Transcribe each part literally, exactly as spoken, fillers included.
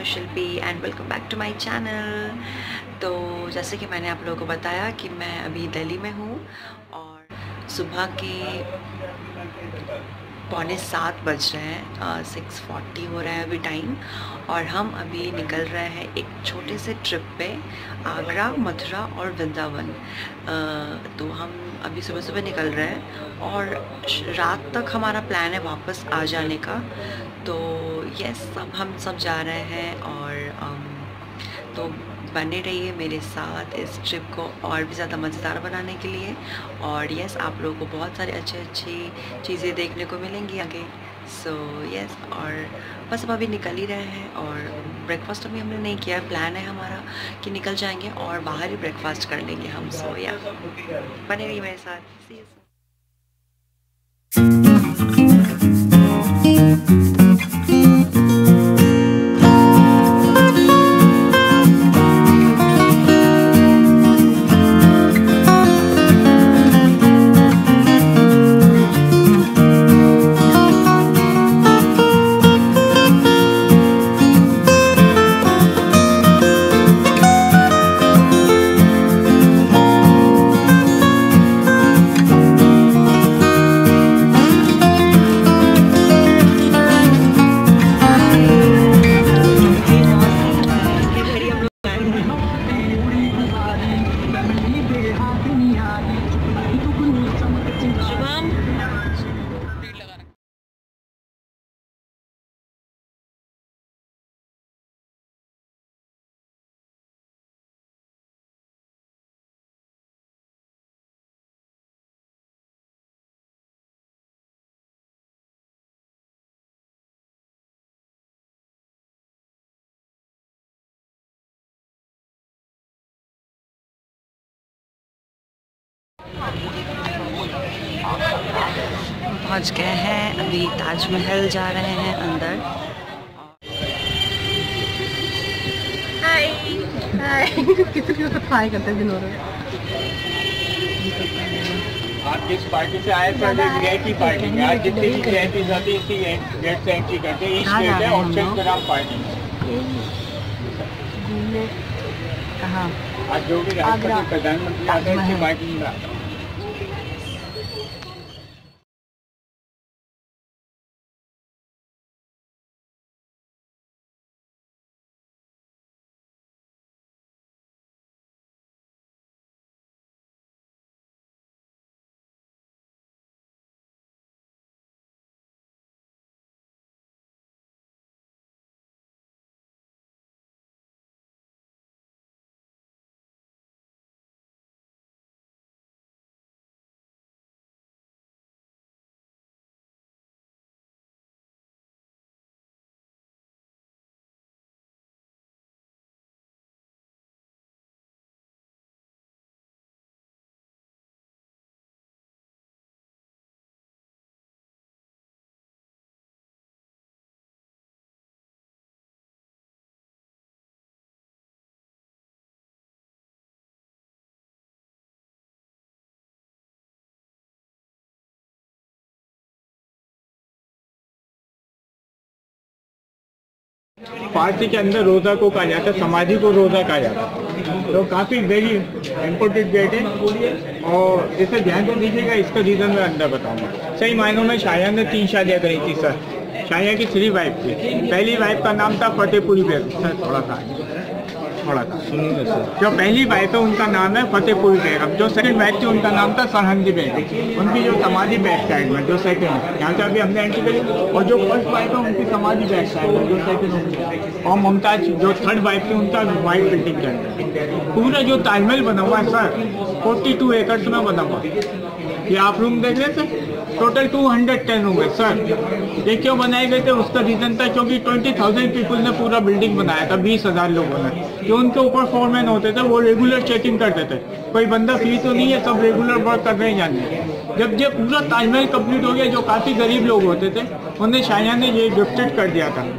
हूँ Shilpi and welcome back to my channel. तो जैसे कि मैंने आप लोगों को बताया कि मैं अभी दिल्ली में हूँ और सुबह के पौने सात बज रहे हैं, सिक्स फोर्टी हो रहा है अभी टाइम। और हम अभी निकल रहे हैं एक छोटे से ट्रिप पे, आगरा, मथुरा और वृंदावन। तो हम अभी सुबह सुबह निकल रहे हैं और रात तक हमारा प्लान है वापस आ जाने का। तो यस, अब हम सब जा रहे हैं और तो बने रहिए मेरे साथ इस ट्रिप को और भी ज़्यादा मज़ेदार बनाने के लिए। और यस, आप लोगों को बहुत सारी अच्छी अच्छी चीज़ें देखने को मिलेंगी आगे। सो so, यस, और बस अब अभी निकल ही रहे हैं और ब्रेकफास्ट अभी हमने नहीं किया। प्लान है हमारा कि निकल जाएंगे और बाहर ही ब्रेकफास्ट कर लेंगे हम। सो so, या बने रहिए मेरे साथ। See you soon. पहुंच गए हैं, अभी ताजमहल जा रहे हैं अंदर। हाय हाय कितने को हाय करते हैं दिनों में। आप जिस पार्टी से आए थे वीआईपी पार्टी में, आज जितनी भी वीआईपी जाती है इसी गेट से एंट्री करते हैं। ईस्ट गेट है और सेंट्रल पार्टी घूमने कहाँ? आज जो भी राष्ट्रपति प्रधानमंत्री आते हैं इसी पार्टी में आता है। पार्टी के अंदर रोजा को कहा जाता है, समाधि को रोजा कहा जाता है। तो काफी वेरी इम्पोर्टेंट डेट है और इसे ध्यान से दीजिएगा। इसका रीजन मैं अंदर बताऊंगा। सही मायनों में शाया ने तीन शादियां करी थी सर। शाया की थ्री वाइफ थी। पहली वाइफ का नाम था फतेहपुरी बेगम। सर थोड़ा सा थोड़ा सा सुनिए सर। जो पहली वाइफ है उनका नाम है फतेहपुरी बेगम। जो सेकंड वाइफ थी उनका नाम था सरहंदी बेगम। उनकी जो समाधि बैक साइड में जो सेकंड है, यहाँ से अभी हमने एंट्री करी। और जो फर्स्ट वाइफ है उनकी समाधि बैक साइड में जो सेकंड। और मुमताज जो थर्ड वाइफ थी उनका व्हाइट बिल्डिंग के अंदर। पूरा जो ताजमहल बना हुआ है सर फोर्टी टू एकड़ में बना हुआ है। ये आप रूम देख रहे थे, total two hundred ten room है सर। ये क्यों बनाए गए थे? उसका रीजन था क्योंकि ट्वेंटी थाउजेंड पीपल ने पूरा बिल्डिंग बनाया था। बीस हजार लोगों ने, जो उनके ऊपर फोरमैन होते थे वो रेगुलर चेकिंग करते थे, कोई बंदा फ्री तो नहीं है, सब रेगुलर वर्क कर रहे हैं जाने। जब ये पूरा ताजमहल कंप्लीट हो गया, जो काफी गरीब लोग होते थे उन्हें शाया ने ये गिफ्टेड कर दिया था।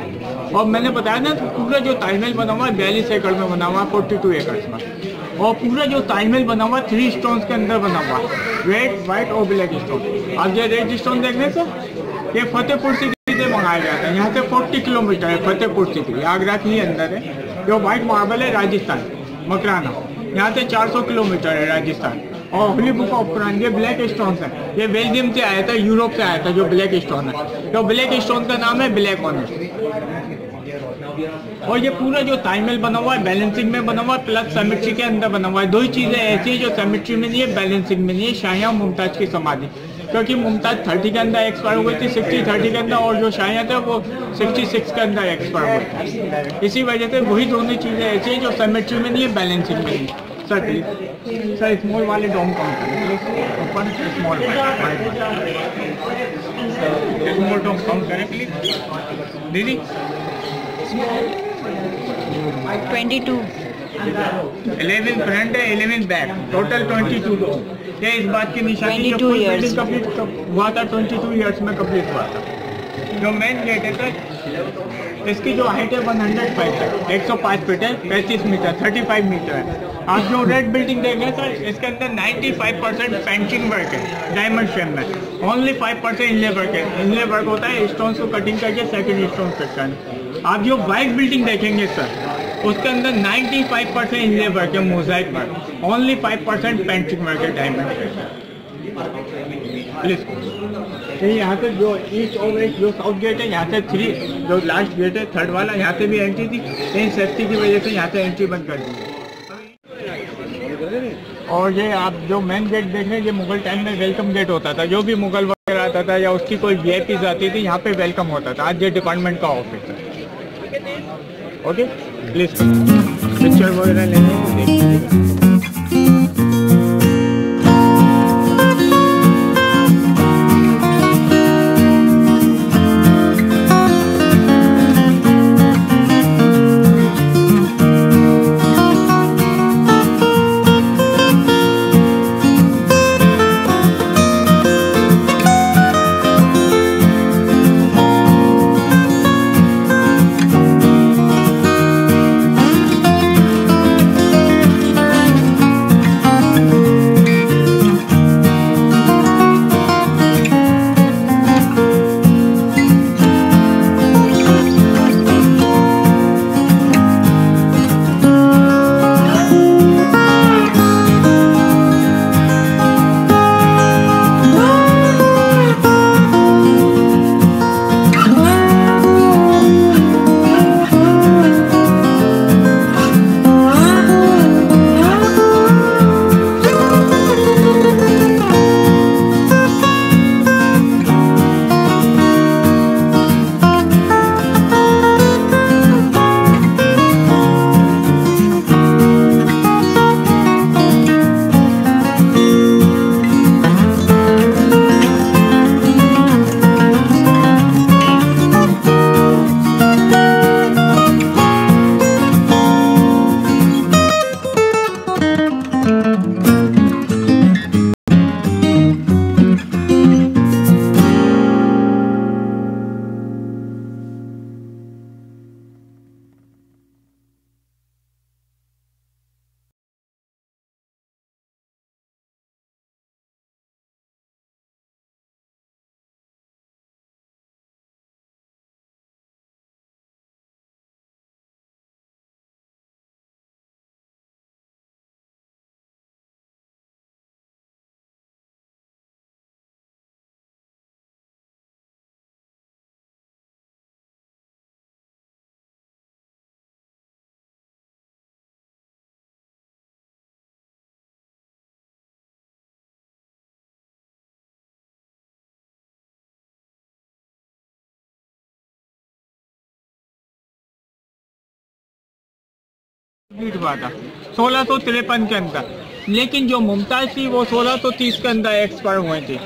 और मैंने बताया ना, पूरा जो ताजमहल बना हुआ है बयालीस एकड़ में बना हुआ है, फोर्टी टू एकड़ में। और पूरा जो ताजमहल बना हुआ है थ्री स्टोन्स के अंदर बना हुआ है, रेड, व्हाइट और ब्लैक स्टोन। आप ये रेड स्टोन देख रहे हैं सर, ये फतेहपुर सीकरी से मंगाया गया था। यहाँ से चालीस किलोमीटर है फतेहपुर सिटी, आगरा के ही अंदर है। जो व्हाइट मार्बल है राजस्थान मकराना, यहाँ से चार सौ किलोमीटर है राजस्थान। और होली बुक ऑफ कुरान, ये ब्लैक स्टोन है, ये बेल्जियम से आया था, यूरोप से आया था जो ब्लैक स्टोन है। तो ब्लैक स्टोन का नाम है ब्लैक ऑनेस्ट। और ये पूरा जो ताजमहल बना हुआ है बैलेंसिंग में बना हुआ है, प्लस सिमेट्री के अंदर बना हुआ है। दो ही चीजें ऐसी हैं जो सिमेट्री में नहीं है, बैलेंसिंग में नहीं है। शाहिया मुमताज की समाधि, क्योंकि मुमताज थर्टी के अंदर एक्सपायर हो गई थी, सिक्सटी थर्टी के अंदर, और जो शाहिया था वो सिक्सटी सिक्स के अंदर एक्सपायर हुआ था। इसी वजह से वही दोनों चीजें ऐसी हैं जो सिमेट्री में नहीं है, बैलेंसिंग में नहीं है। सर प्लीज सर स्मॉल वाले डोम काउंट करें please, open small small dome count करें प्लीज दीदी। ट्वेंटी टू इलेवन फ्रंट है, eleven back, total twenty two dome. ये इस बात की निशानी जो फुल बिल्डिंग कंप्लीट हुआ था ट्वेंटी टू ईयर्स में कंप्लीट हुआ था। जो मेन गेट है सर, इसकी जो हाइट है वन हंड्रेड फाइव है, एक सौ पाँच फीट है, पैंतीस मीटर, थर्टी फाइव मीटर है। आप जो रेड बिल्डिंग देख रहे हैं सर, इसके अंदर पचानवे परसेंट पेंटिंग वर्क है डायमंड शेप में, only five percent inlay work है। इनले वर्क होता है स्टोन को कटिंग करके सेकंड स्टोन फिट करना। आप जो वाइट बिल्डिंग देखेंगे सर, उसके अंदर पचानवे परसेंट इनले वर्क है, mosaic work, only five percent painting work है डायमंड। प्लीज यहाँ से जो ईस्ट और वेस्ट जो साउथ गेट है, यहाँ से थ्री जो लास्ट गेट है थर्ड वाला, यहाँ से भी एंट्री थी, लेकिन सेफ्टी की वजह से यहाँ से एंट्री बंद कर दी। और ये आप जो मेन गेट देख रहे हैं, ये मुगल टाइम में वेलकम गेट होता था। जो भी मुगल वगैरह आता था या उसकी कोई वी आई पीज आती थी, यहाँ पे वेलकम होता था। आज ये डिपार्टमेंट का ऑफिस है। ओके प्लीज पिक्चर वगैरह लेने को देख लीजिएगा। हुआ था सोलह सौ तिरपन के अंदर, लेकिन जो मुमताज थी वो सोलह सौ तीस के अंदर एक्सपायर हुई थी।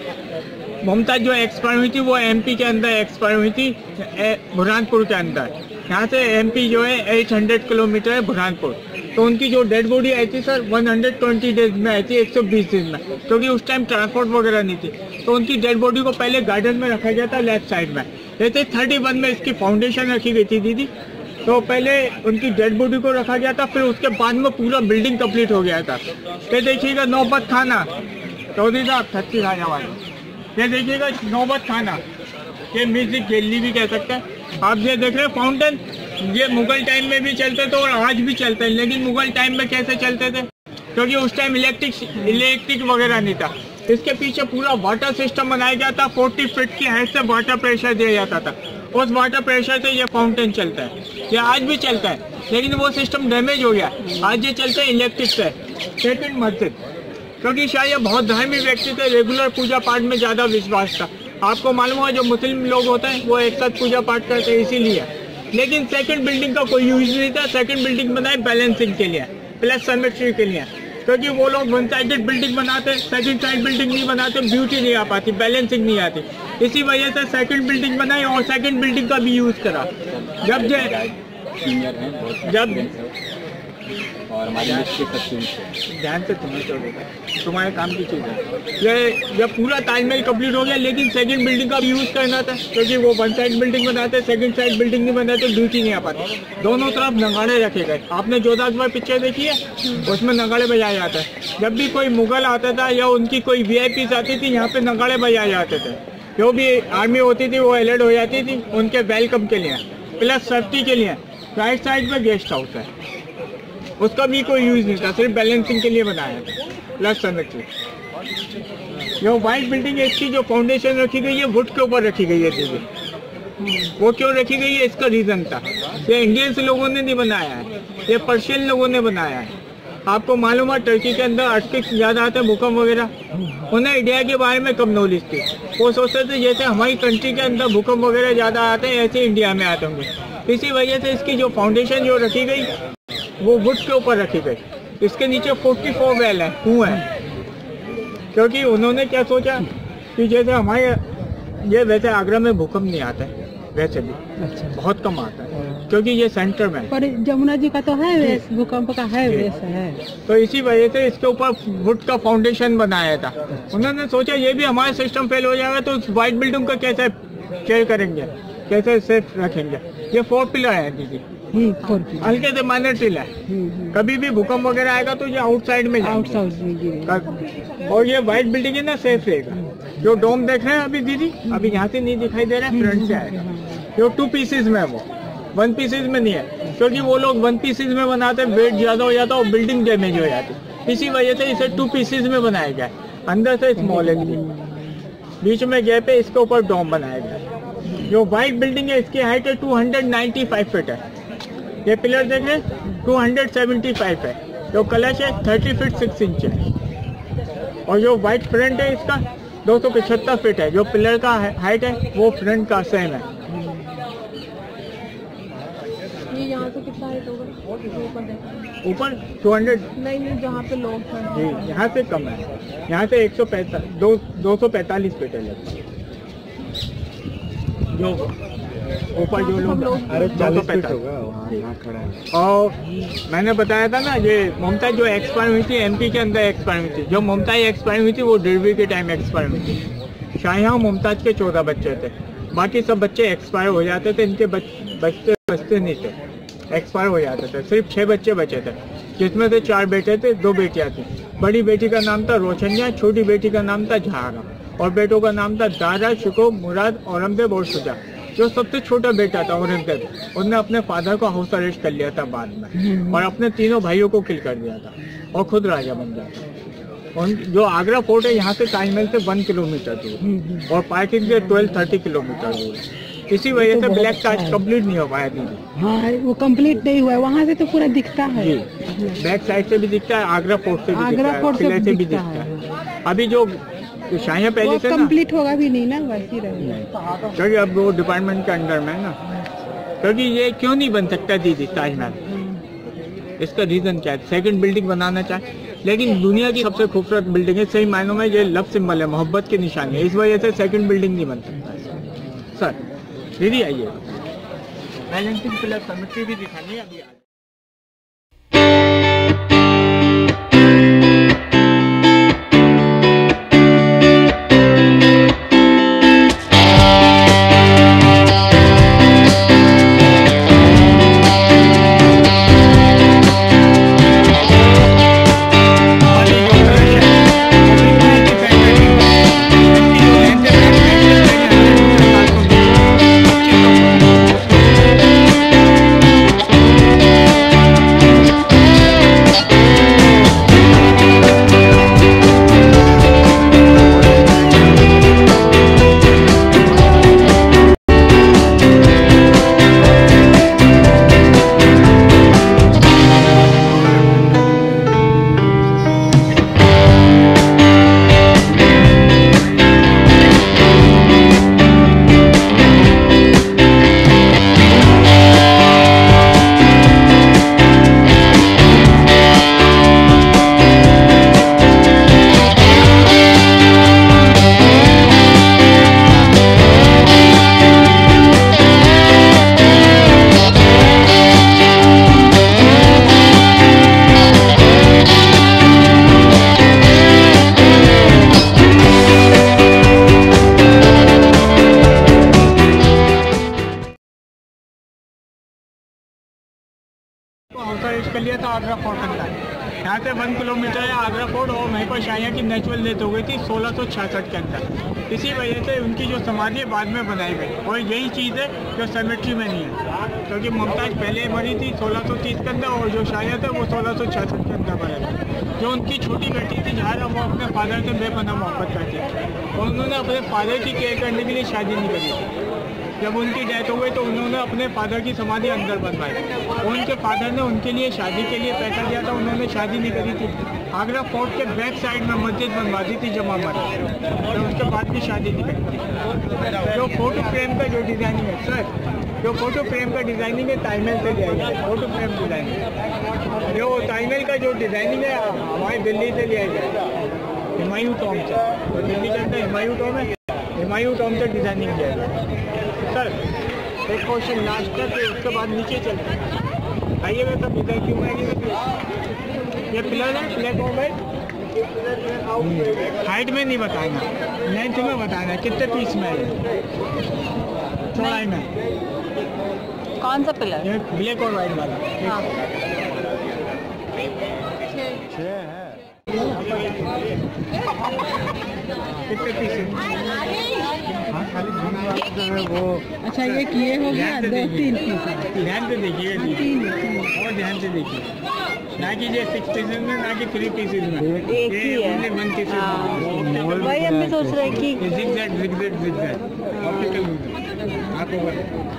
मुमताज जो एक्सपायर हुई थी वो एमपी के अंदर एक्सपायर हुई थी, बुरहानपुर के अंदर। यहाँ से एमपी जो है आठ सौ किलोमीटर है बुरहानपुर। तो उनकी जो डेड बॉडी आई थी सर एक सौ बीस डेज में आई थी, एक सौ बीस दिन में, क्योंकि उस टाइम ट्रांसपोर्ट वगैरह नहीं थी। तो उनकी डेड बॉडी को पहले गार्डन में रखा गया था लेफ्ट साइड में। जैसे थर्टी वन में इसकी फाउंडेशन रखी गई थी दीदी, तो पहले उनकी डेड बॉडी को रखा गया था, फिर उसके बाद में पूरा बिल्डिंग कंप्लीट हो गया था। ये देखिएगा नौबत खाना, चौधरी साहब छत्तीस हजार वाले, ये देखिएगा नौबत खाना, ये म्यूजिक गैलरी भी कह सकते हैं। आप ये देख रहे हैं फाउंटेन, ये मुगल टाइम में भी चलते थे और आज भी चलते हैं। लेकिन मुगल टाइम में कैसे चलते थे, क्योंकि उस टाइम इलेक्ट्रिक इलेक्ट्रिक वगैरह नहीं था। इसके पीछे पूरा वाटर सिस्टम बनाया गया था। चालीस फीट की हाइट से वाटर प्रेशर दिया जाता था। उस वाटर प्रेशर से ये फाउंटेन चलता है। ये आज भी चलता है, लेकिन वो सिस्टम डैमेज हो गया। आज ये चलता है इलेक्ट्रिक से। सेकंड मस्जिद, क्योंकि शायद बहुत धार्मिक व्यक्ति थे, रेगुलर पूजा पाठ में ज़्यादा विश्वास था। आपको मालूम है जो मुस्लिम लोग होते हैं वो एक साथ पूजा पाठ करते हैं, इसीलिए। लेकिन सेकंड बिल्डिंग का कोई यूज नहीं था। सेकंड बिल्डिंग बनाई बैलेंसिंग के लिए, प्लस सिमेट्री के लिए, क्योंकि वो लोग वन साइडेड बिल्डिंग बनाते, सेकंड साइड बिल्डिंग नहीं बनाते, ब्यूटी नहीं आ पाती, बैलेंसिंग नहीं आती। इसी वजह से सेकंड बिल्डिंग बनाई और सेकंड बिल्डिंग का भी यूज करा। जब जब और हमारी ध्यान से तुम्हें तुम्हारे काम की चीज़ है। ये जब पूरा ताजमहल कंप्लीट हो गया, लेकिन सेकंड बिल्डिंग का भी यूज़ करना था, क्योंकि वो वन साइड बिल्डिंग बनाते, सेकंड साइड बिल्डिंग नहीं बनाते, ड्यूटी नहीं आ पाती। दोनों तरफ नगाड़े रखे गए। आपने जोधा अकबर पिक्चर देखी है, उसमें नगाड़े बजाए जाते हैं। जब भी कोई मुगल आता था या उनकी कोई वी आई पीज आती थी, यहाँ पे नगाड़े बजाए जाते थे। जो भी आर्मी होती थी वो अलर्ट हो जाती थी उनके वेलकम के लिए, प्लस सेफ्टी के लिए। राइट साइड में गेस्ट हाउस है, उसका भी कोई यूज नहीं था, सिर्फ बैलेंसिंग के लिए बनाया था, प्लस सिमेट्री। जो वाइट बिल्डिंग है, इसकी जो फाउंडेशन रखी गई है वुड के ऊपर रखी गई है दीदी। वो क्यों रखी गई है, इसका रीजन था। ये इंडियंस लोगों ने नहीं बनाया है, ये पर्शियन लोगों ने बनाया है। आपको मालूम है टर्की के अंदर अर्थक्वेक ज़्यादा आते हैं, भूकंप वगैरह। उन्हें इंडिया के बारे में कम नॉलेज थी। वो सोचते थे जैसे हमारी कंट्री के अंदर भूकंप वगैरह ज़्यादा आते हैं, ऐसे इंडिया में आते होंगे। इसी वजह से इसकी जो फाउंडेशन जो रखी गई वो वुड के ऊपर रखी गई। इसके नीचे चौवालीस वेल है, कुएं है, क्योंकि उन्होंने क्या सोचा कि जैसे हमारे ये वैसे आगरा में भूकंप नहीं आता है, वैसे भी अच्छा। बहुत कम आता है, क्योंकि ये सेंटर में है। पर जमुना जी का तो है वैसे, भूकंप का है वैसे है। तो इसी वजह से इसके ऊपर वुड का फाउंडेशन बनाया था। उन्होंने सोचा ये भी हमारा सिस्टम फेल हो जाएगा तो उस वाइट बिल्डिंग का कैसे केयर करेंगे, कैसे सेफ रखेंगे। ये फोर पिलर है दीदी, हल्के से माइनर टिल है। कभी भी भूकंप वगैरह आएगा तो ये आउटसाइड में आउटसाइड। और ये व्हाइट बिल्डिंग है ना, सेफ रहेगा। जो डोम देख रहे हैं अभी दीदी, अभी यहाँ से नहीं दिखाई दे रहा है, फ्रंट से आएगा। जो टू पीसेज में है, वो वन पीसेज में नहीं है, क्योंकि वो लोग वन पीसेज में बनाते हैं, वेट ज्यादा हो जाता है और बिल्डिंग डैमेज हो जाती। इसी वजह से इसे टू पीसेज में बनाया गया है। अंदर से स्मॉल है, बीच में गैप है, इसके ऊपर डोम बनाया गया है। जो व्हाइट बिल्डिंग है इसकी हाइट है two hundred ninety five feet है। ये पिलर देखें टू हंड्रेड सेवेंटी फाइव है। जो कलश है थर्टी फीट सिक्स इंच है। और जो व्हाइट फ्रंट है इसका दो सौ पचहत्तर फीट है। जो पिलर का हाइट है वो फ्रंट का सेम है। ये यहाँ से कितना हाइट होगा? ऊपर टू हंड्रेड नहीं नहीं, जहाँ पे लोग जी, यहाँ से कम है। यहाँ से एक सौ पैंतालीस दो दो सौ पैंतालीस फीट है लगभग। जो ऊपर जो लोग अरे चालीस फीट होगा वहाँ खड़ा है। और मैंने बताया था ना, ये मुमताज जो एक्सपायर हुई थी एमपी के अंदर एक्सपायर हुई थी। जो मुमताज एक्सपायर हुई थी वो डिलीवरी के टाइम एक्सपायर हुई थी। शाहजहां मुमताज के चौदह बच्चे थे, बाकी सब बच्चे एक्सपायर हो जाते थे। इनके बच्चे बचते नहीं थे, एक्सपायर हो जाते थे। सिर्फ छह बच्चे बचे थे, जिसमें से चार बेटे थे, दो बेटियां थी। बड़ी बेटी का नाम था रोशनिया, छोटी बेटी का नाम था झारा, और बेटों का नाम था दारा, शुको, मुराद, औरंगजेब और शुजा। जो सबसे छोटा बेटा था औरंगजेब, उसने अपने फादर को हाउस अरेस्ट कर लिया था बाद में, और अपने तीनों भाइयों को किल कर दिया था और खुद राजा बन गया था। और जो आगरा फोर्ट है यहाँ से ताजमहल से वन किलोमीटर दूर, और पार्किंग से ट्वेल्व थर्टी किलोमीटर दूर। इसी वजह से ब्लैक टाच कंप्लीट नहीं हो पाया दीदी। हाँ, वो कंप्लीट नहीं हुआ है। वहाँ से तो पूरा दिखता है जी, बैक साइड से भी दिखता है, आगरा फोर्ट से भी आगरा फोर्ट से भी दिखता है। अभी जो शाहिया पैलेस है ना, कंप्लीट होगा भी नहीं ना, वैसे रहेगा, क्योंकि अब वो डिपार्टमेंट के अंडर में है ना। क्योंकि ये क्यों नहीं बन सकता दीदी ताजमहल, इसका रीजन क्या है? सेकंड बिल्डिंग बनाना चाहे, लेकिन दुनिया की सबसे खूबसूरत बिल्डिंग है, सही मायनों में ये लव सिंबल है, मोहब्बत की निशानी है। इस वजह से सेकंड बिल्डिंग नहीं बन सकता। सर दीदी आइए, बैलेंसिंग प्लस सिमेट्री भी दिखानी है अभी। आगरा फोर्ट तक था। यहाँ से वन किलोमीटर है आगरा फोर्ट और वहीं पर शाहियाँ की नेचुरल डेथ हो गई थी सोलह सौ छियासठ के अंदर। इसी वजह से उनकी जो समाधि बाद में बनाई गई और यही चीज़ है जो सेमेट्री में नहीं है, क्योंकि मुमताज़ पहले मरी थी सोलह सौ तीस के अंदर और जो शाहियाँ थे वो सोलह सौ छियासठ के अंदर मरे थे। जो उनकी छोटी बेटी थी जहाँ वो अपने फादर से बेपनाह मोहब्बत करती थी और उन्होंने अपने फादर की केयर करने के लिए शादी नहीं करी थी। जब उनकी डेथ हो गई तो उन्होंने अपने फादर की समाधि अंदर बनवाई और उनके फादर ने उनके लिए शादी के लिए पैसा दिया था, उन्होंने शादी नहीं करी थी। आगरा फोर्ट के बैक साइड में मस्जिद बनवा दी थी जमा मर तो उसके बाद की शादी नहीं करी थी। जो फोटो फ्रेम का जो डिज़ाइनिंग है सर, जो फोटो फ्रेम का डिज़ाइनिंग है ताजमहल से लिया गया है। फोटो फ्रेम डिज़ाइनिंग जो ताजमहल का जो डिज़ाइनिंग है हमारी दिल्ली से लिया गया है, हुमायूं टॉम से। तो दिल्ली के अंदर हुमायूं टॉम है, हुमायूं टॉम से डिज़ाइनिंग किया गया सर। एक क्वेश्चन लास्ट करके उसके बाद नीचे चलते हैं। आइए मैं सब इधर क्यों आएंगे। ये पिलर है ब्लैक और वाइट, हाइट में नहीं बताना, लेंथ में बताना कितने पीस में है, चौड़ाई में। कौन सा पिलर? ये ब्लैक और वाइट वाला। हाँ। कितने पीस वो। अच्छा ये किए हो गया दो तीन पीस। ध्यान से देखिए और ध्यान से देखिए, ना कि ये सिक्स पीसेज में ना कि थ्री पीसेज में, एक ही है। Only one pieces. वही हम भी सोच रहे हैं कि जिगजैग जिगजैग जिगजैग ऑप्टिकल आपको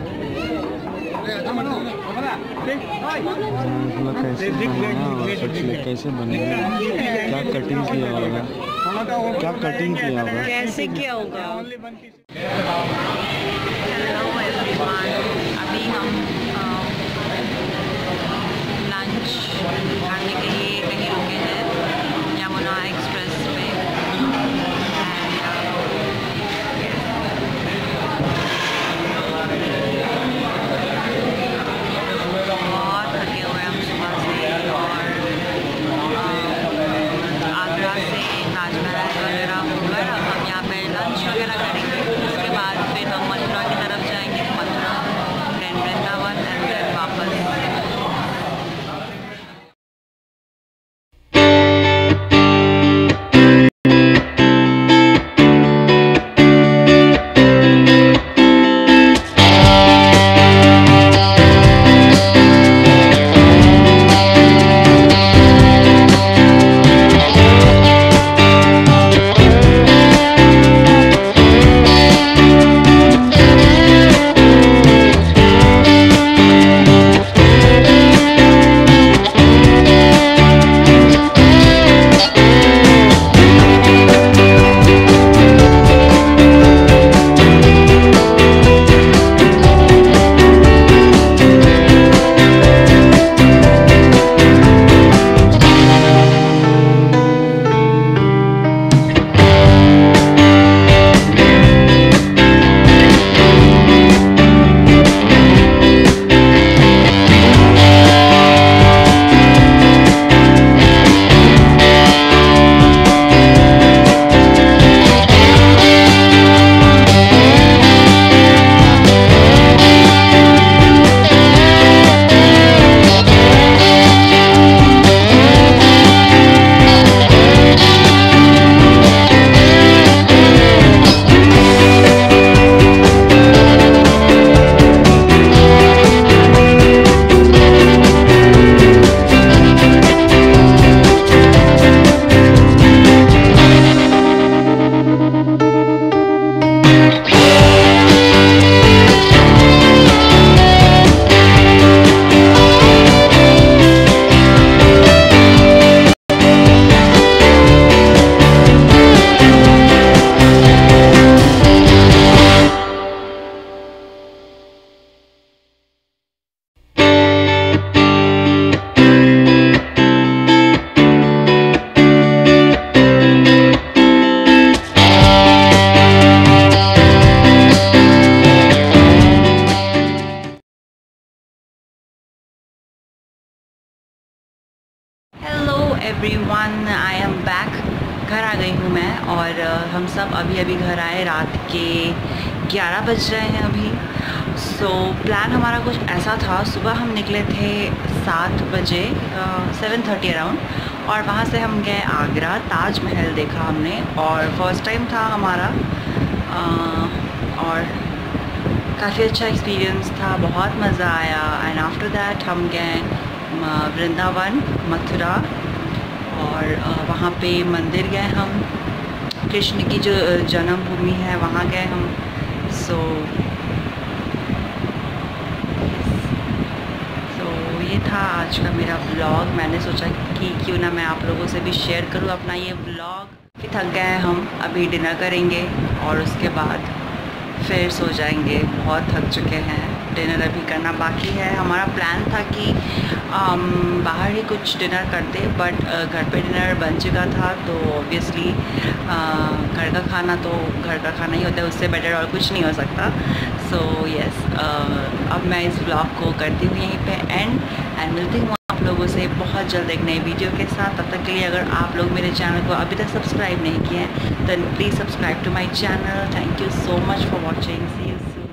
कैसे बनेगा, क्या कटिंग किया होगा, क्या कटिंग किया होगा, कैसे क्या होगा। हेलो एवरीवन, अभी हम लंच खाने के लिए कहीं रुके हैं यमुना एक्सप्रेस पे। बहुत थके हुए हम सुबह से और आगरा से ताजमहल वगैरह होकर अब हम यहाँ पे लंच वगैरह करेंगे। उसके बाद फिर हम मथुरा की तरफ जाएंगे, Mathura then Vrindavan and then वापस। Everyone, I am back. घर आ गई हूँ मैं और हम सब अभी अभी घर आए। रात के ग्यारह बज रहे हैं अभी। सो so, प्लान हमारा कुछ ऐसा था। सुबह हम निकले थे सात बजे, सेवन थर्टी अराउंड, और वहाँ से हम गए आगरा। ताज महल देखा हमने, और फर्स्ट टाइम था हमारा, आ, और काफ़ी अच्छा एक्सपीरियंस था, बहुत मज़ा आया। एंड आफ्टर दैट हम गए वृंदावन, मथुरा, और वहाँ पे मंदिर गए हम, कृष्ण की जो जन्मभूमि है वहाँ गए हम। सो सो ये था आज का मेरा व्लॉग। मैंने सोचा कि क्यों ना मैं आप लोगों से भी शेयर करूँ अपना ये व्लॉग। फिर थक गए हम, अभी डिनर करेंगे और उसके बाद फिर सो जाएंगे। बहुत थक चुके हैं, डिनर अभी करना बाकी है। हमारा प्लान था कि आम, बाहर ही कुछ डिनर करते, बट घर पे डिनर बन चुका था, तो ऑब्वियसली घर का खाना तो घर का खाना ही होता है, उससे बेटर और कुछ नहीं हो सकता। सो so, यस yes, अब मैं इस व्लॉग को करती हूँ यहीं पे एंड एंड मिलती हूँ आप लोगों से बहुत जल्द एक नई वीडियो के साथ। तब तक के लिए अगर आप लोग मेरे चैनल को अभी तक सब्सक्राइब नहीं किए हैं, then please subscribe to my channel. Thank you so much for watching. See you soon.